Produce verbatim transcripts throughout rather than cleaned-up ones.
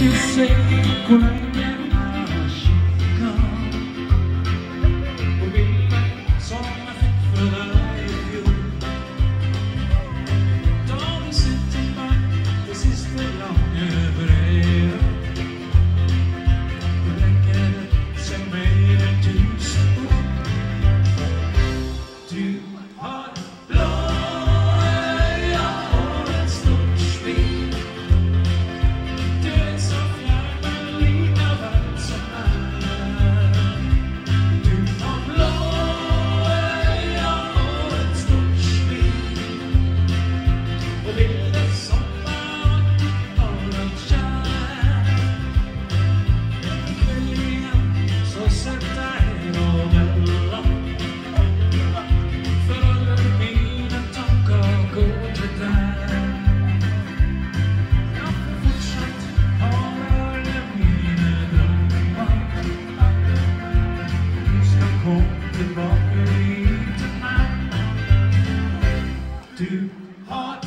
you say when I get my shit gone? We'll be back, so I think for the life of you. Don't be sitting back, this is the longer forever. But I can't say maybe too soon. Too hard. Too hot,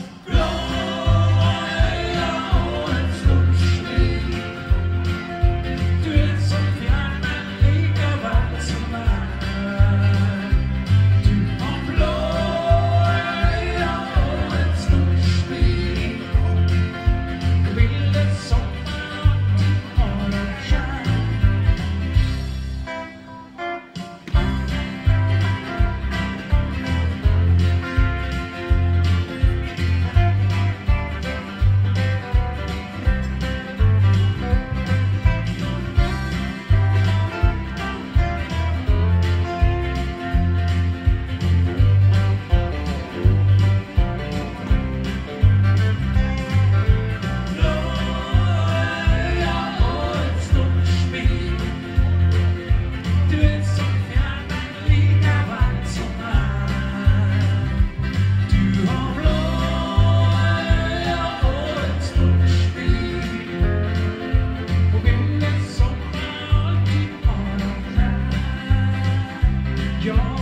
you're